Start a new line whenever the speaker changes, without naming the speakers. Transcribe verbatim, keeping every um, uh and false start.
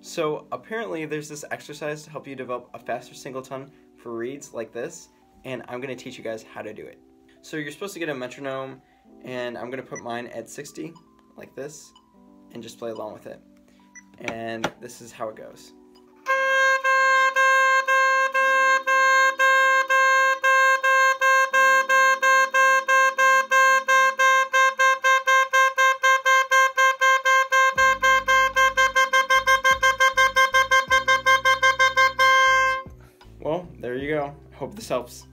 So apparently there's this exercise to help you develop a faster singleton for reeds like this, and I'm going to teach you guys how to do it. So you're supposed to get a metronome, and I'm going to put mine at sixty like this and just play along with it. And this is how it goes. Well, there you go. Hope this helps.